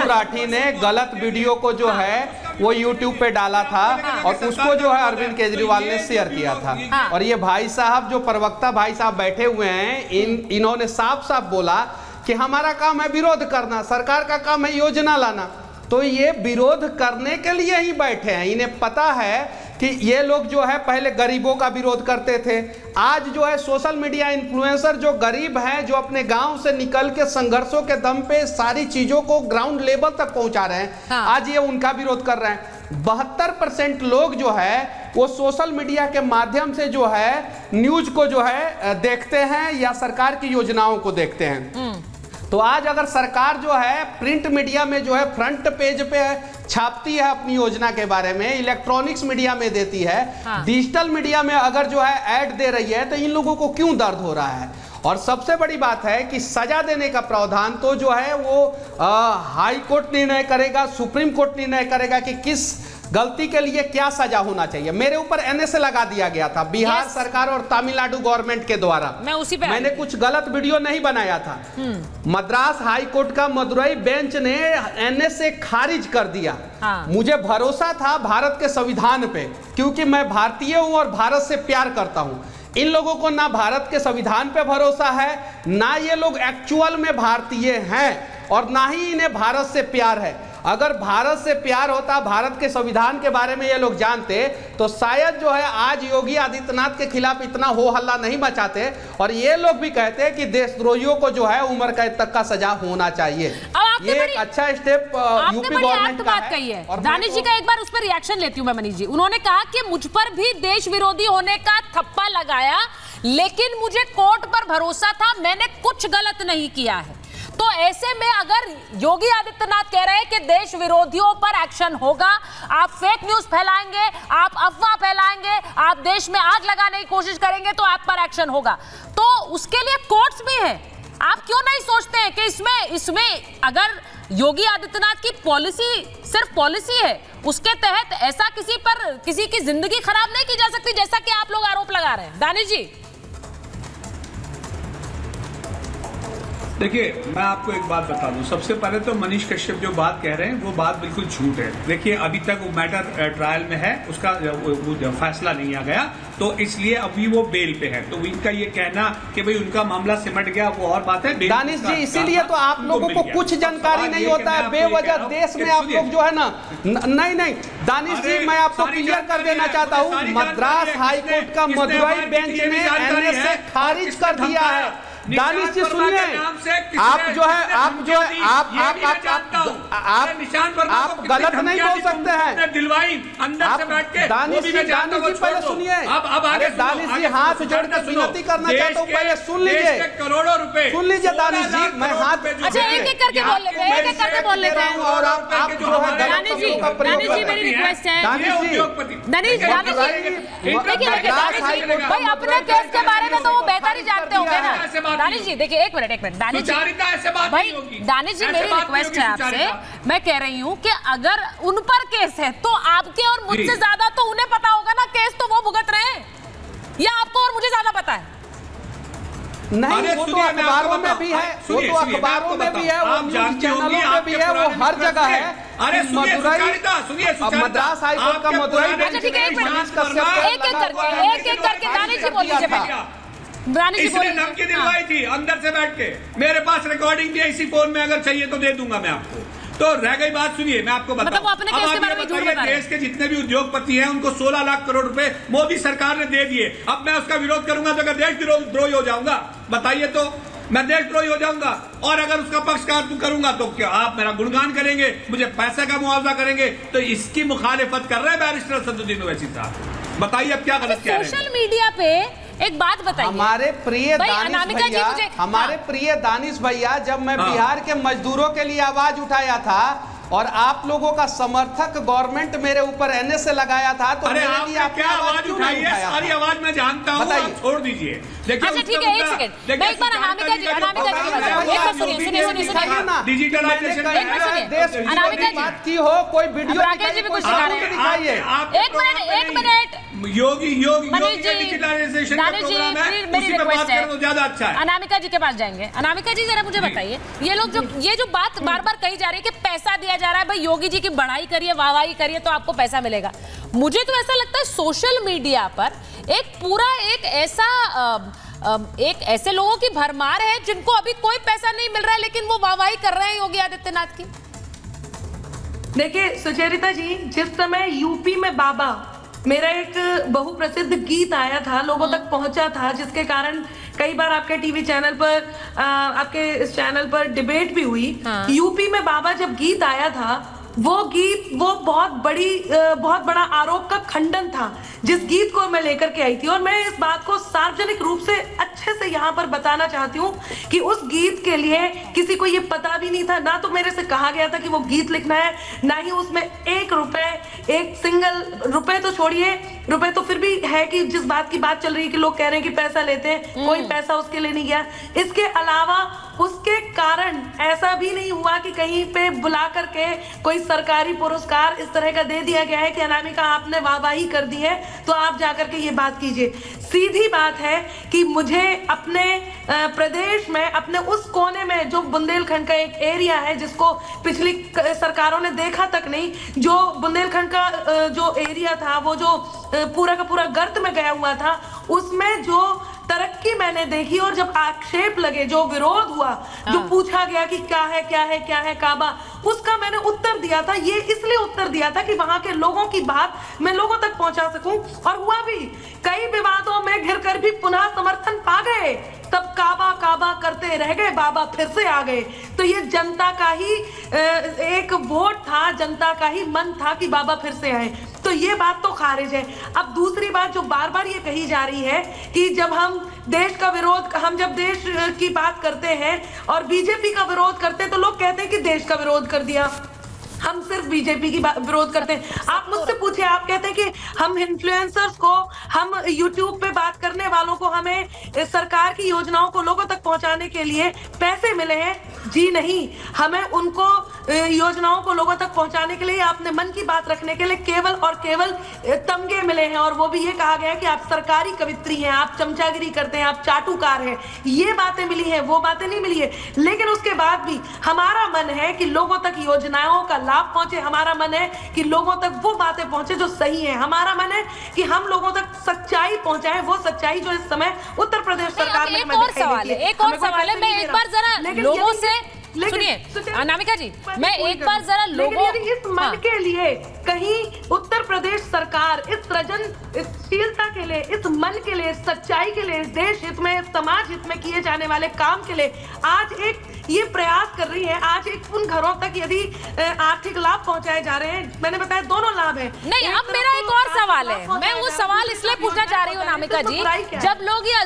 मधु राठी ने गलत वीडियो को जो है वो YouTube पे डाला था और उसको जो है अरविंद केजरीवाल ने शेयर किया था। और ये भाई साहब जो प्रवक्ता भाई साहब बैठे हुए हैं, इन्होंने साफ साफ बोला कि हमारा काम है विरोध करना, सरकार का काम है योजना लाना। तो ये विरोध करने के लिए ही बैठे हैं। इन्हें पता है कि ये लोग जो है पहले गरीबों का विरोध करते थे, आज जो है सोशल मीडिया इन्फ्लुएंसर जो गरीब हैं, जो अपने गांव से निकल के संघर्षों के दम पे सारी चीजों को ग्राउंड लेवल तक पहुंचा रहे हैं, आज ये उनका विरोध कर रहे हैं। 72% लोग जो है वो सोशल मीडिया के माध्यम से जो है न्यूज को जो है देखते हैं या सरकार की योजनाओं को देखते हैं। तो आज अगर सरकार जो है प्रिंट मीडिया में जो है फ्रंट पेज पे छापती है अपनी योजना के बारे में, इलेक्ट्रॉनिक्स मीडिया में देती है, डिजिटल मीडिया में अगर जो है ऐड दे रही है, तो इन लोगों को क्यों दर्द हो रहा है? और सबसे बड़ी बात है कि सजा देने का प्रावधान तो जो है वो हाई कोर्ट निर्णय करेगा, सुप्रीम कोर्ट निर्णय करेगा कि किस गलती के लिए क्या सजा होना चाहिए। मेरे ऊपर एनएसए लगा दिया गया था बिहार सरकार और तमिलनाडु गवर्नमेंट के द्वारा। मैंने कुछ गलत वीडियो नहीं बनाया था। मद्रास हाई कोर्ट का मदुरई बेंच ने एनएसए खारिज कर दिया। मुझे भरोसा था भारत के संविधान पे, क्योंकि मैं भारतीय हूं और भारत से प्यार करता हूं। इन लोगों को ना भारत के संविधान पे भरोसा है, ना ये लोग एक्चुअल में भारतीय हैं, और ना ही इन्हें भारत से प्यार है। अगर भारत से प्यार होता, भारत के संविधान के बारे में ये लोग जानते, तो शायद जो है आज योगी आदित्यनाथ के खिलाफ इतना हो हल्ला नहीं मचाते, और ये लोग भी कहते हैं कि देशद्रोहियों को जो है उम्र कैद तक का सजा होना चाहिए। ये एक अच्छा स्टेप यूपी गवर्नमेंट का है। और दानिश जी का एक बार उस पर रिएक्शन लेती हूँ मैं। मनीष जी, उन्होंने कहा कि मुझ पर भी देश विरोधी होने का थप्पा लगाया, लेकिन मुझे कोर्ट पर भरोसा था, मैंने कुछ गलत नहीं किया है। तो ऐसे में अगर योगी आदित्यनाथ कह रहे हैं कि देश विरोधियों पर एक्शन होगा, आप फेक न्यूज फैलाएंगे, आप अफवाह फैलाएंगे, आप देश में आग लगाने की कोशिश करेंगे, तो आप पर एक्शन होगा, तो उसके लिए कोर्ट्स भी हैं। आप क्यों नहीं सोचते हैं कि इसमें अगर योगी आदित्यनाथ की पॉलिसी सिर्फ पॉलिसी है, उसके तहत ऐसा किसी की जिंदगी खराब नहीं की जा सकती, जैसा कि आप लोग आरोप लगा रहे हैं? दानिश जी, देखिए, मैं आपको एक बात बता दूं। सबसे पहले तो मनीष कश्यप जो बात कह रहे हैं वो बात बिल्कुल झूठ है। देखिए, अभी तक वो मैटर ट्रायल में है, उसका वो फैसला नहीं आ गया, तो इसलिए अभी वो बेल पे है। तो इनका ये कहना कि भाई उनका मामला सिमट गया, वो और बात है। दानिश जी, इसीलिए तो आप लोगों को कुछ जानकारी नहीं होता है बेवजह देश में आप लोग जो है ना। नहीं दानिश जी, मैं आपको क्लियर कर देना चाहता हूँ, मद्रास हाई कोर्ट का मदुरई बेंच ने एनएसए खारिज कर दिया है। दानिश जी सुनिए, आप गलत नहीं बोल सकते हैं। दिलवाई अंदर से बैठ के। दानिश जी पहले सुनिए। अब दानिश जी हाथ जोड़ के विनती करना चाहता हूँ, पहले सुन लीजिए। करोड़ों रुपए सुन लीजिए दानिश जी, मैं हाथ अच्छा एक करके बोल लेते हैं, एक करके बोल लेते हैं। और आप जो है दानिश जी मेरी रिक्वेस्ट है, दानिश जी भाई अपने केस के बारे में तो वो बेहतर ही जानते होंगे ना। दानिश जी देखिए, एक मिनट दानिश जी भाई, दानिश जी मेरी रिक्वेस्ट है आपसे, मैं कह रही हूँ कि अगर उन पर केस है तो आपके और मुझसे ज्यादा तो उन्हें पता होगा ना, केस तो वो भुगत रहे हैं, या आपको और मुझे ज्यादा पता है? नहीं, वो तो अखबारों में भी है, वो तो अखबारों में भी है, वो न्यूज़ चैनलों में भी है, वो हर जगह है। अरे मदुरई मद्रास हाई कोर्ट का मदुरई बेंच ने एक एक करके दानिश जी बोल लीजिए। इसने धमकी दिलवाई थी अंदर से बैठ के, मेरे पास रिकॉर्डिंग भी है इसी फोन में, अगर चाहिए तो दे दूंगा मैं आपको। तो रह गई बात, सुनिए मैं आपको बताऊं, देश के जितने भी उद्योगपति हैं उनको 16 लाख करोड़ रुपए मोदी सरकार ने दे दिए। अब मैं उसका विरोध करूंगा तो क्या देशद्रोही हो जाऊंगा? बताइए, तो मैं देशद्रोही हो जाऊंगा? और अगर उसका पक्षकार करूंगा तो क्या आप मेरा गुणगान करेंगे, मुझे पैसे का मुआवजा करेंगे? तो इसकी मुखालिफत कर रहे हैं बैरिस्टर असदुद्दीन ओवैसी साहब। बताइए अब क्या गलत कह रहे हैं? सोशल मीडिया पे एक बात बताइए, हमारे प्रिय दानिश भैया, जब मैं बिहार के मजदूरों के लिए आवाज उठाया था और आप लोगों का समर्थक गवर्नमेंट मेरे ऊपर एनएसए लगाया था, तो अरे आपने क्या आवाज उठाई है? सारी आवाज मैं जानता हूं, आप छोड़ दीजिए। देखिए, अच्छा ठीक है, एक सेकंड, मैं एक बार अनामिका जी एक बार सुनिए, डिजिटलाइजेशन अनामिका जी बात की हो, कोई वीडियो राकेश जी भी कुछ दिखाइए। एक मिनट डिजिटलाइजेशन का प्रोग्राम है, उसी पे बात करें तो ज्यादा अच्छा है। अनामिका जी के पास जाएंगे। अनामिका जी जरा मुझे बताइए, ये लोग जो बात बार बार कही जा रही है कि पैसा दिया जा रहा है, भाई योगी जी की बढ़ाई करिए, वाहवाही करिए तो आपको पैसा मिलेगा। मुझे तो ऐसा लगता है सोशल मीडिया पर एक ऐसे लोगों की भरमार है जिनको अभी कोई पैसा नहीं मिल रहा है, लेकिन वो वाहवाही कर रहे हैं योगी आदित्यनाथ की। देखिए सुचरिता जी, जिस समय यूपी में बाबा, मेरा एक बहुप्रसिद्ध गीत आया था, लोगों तक पहुंचा था, जिसके कारण कई बार आपके टीवी चैनल पर, आपके इस चैनल पर डिबेट भी हुई। यूपी में बाबा जब गीत आया था, वो गीत बहुत बड़ा आरोप का खंडन था, जिस गीत को मैं लेकर के आई थी। और मैं इस बात को सार्वजनिक रूप से अच्छे से यहाँ पर बताना चाहती हूँ कि उस गीत के लिए किसी को ये पता भी नहीं था, ना तो मेरे से कहा गया था कि वो गीत लिखना है, ना ही उसमें एक सिंगल रुपए तो छोड़िए, रुपए तो फिर भी है कि जिस बात की बात चल रही है कि लोग कह रहे हैं कि पैसा लेते हैं, कोई पैसा उसके लिए नहीं गया। इसके अलावा उसके कारण ऐसा भी नहीं हुआ कि कहीं पे बुला करके कोई सरकारी पुरस्कार इस तरह का दे दिया गया है कि अनामिका आपने वाहवाही कर दी है तो आप जाकर के ये बात कीजिए। सीधी बात है कि मुझे अपने प्रदेश में, अपने उस कोने में जो बुंदेलखंड का एक एरिया है जिसको पिछली सरकारों ने देखा तक नहीं, जो बुंदेलखंड का जो एरिया था, वो जो पूरा का पूरा गर्त में गया हुआ था, उसमें जो तरक्की मैंने देखी और जब आक्षेप लगे, जो विरोध हुआ, जो पूछा गया कि क्या है काबा, उसका मैंने उत्तर दिया था। ये इसलिए उत्तर दिया था कि वहां के लोगों की बात मैं लोगों तक पहुंचा सकूं, और हुआ भी। कई विवादों में घिर कर भी पुनः समर्थन पा गए, तब काबा करते रह गए, बाबा फिर से आ गए। तो ये जनता का ही एक वोट था, जनता का ही मन था कि बाबा फिर से आए, तो ये बात तो खारिज है। अब दूसरी बात जो बार बार ये कही जा रही है कि जब हम देश का विरोध, हम जब देश की बात करते हैं और बीजेपी का विरोध करते हैं तो लोग कहते हैं कि देश का विरोध कर दिया, हम सिर्फ बीजेपी की विरोध करते हैं। आप मुझसे पूछे, आप कहते हैं कि हम इन्फ्लुएंसर्स को, हम यूट्यूब पे बात करने वालों को, हमें सरकार की योजनाओं को लोगों तक पहुंचाने के लिए पैसे मिले हैं। जी नहीं, हमें उनको योजनाओं को लोगों तक पहुंचाने के लिए, अपने मन की बात रखने के लिए केवल और केवल तमगे मिले हैं, और वो भी ये कहा गया है कि आप सरकारी कवित्री हैं, आप चमचागिरी करते हैं, आप चाटुकार हैं। ये बातें मिली हैं, वो बातें नहीं मिली है। लेकिन उसके बाद भी हमारा मन है कि लोगों तक योजनाओं का लाभ पहुंचे, हमारा मन है कि लोगों तक वो बातें पहुंचे जो सही है, हमारा मन है कि हम लोगों तक सच्चाई पहुंचाएं, वो सच्चाई जो इस समय उत्तर प्रदेश सरकार में एक और सवाल है, मैं एक बार जरा लोगों से सुनिए अनामिका जी, मैं एक बार जरा लोगों, इस मन के लिए कहीं उत्तर प्रदेश सरकार इस सृजनशीलता के लिए, इस मन के लिए, सच्चाई के लिए, देश हित में, समाज हित में किए जाने वाले काम के लिए आज एक ये प्रयास कर रही है। आज एक उन घरों तक यदि आर्थिक लाभ पहुंचाए जा रहे हैं, मैंने बताया दोनों लाभ है। नहीं, अब मेरा एक और सवाल है, मैं वो सवाल इसलिए पूछना चाह रही हूँ अनामिका जी, जब लोग ये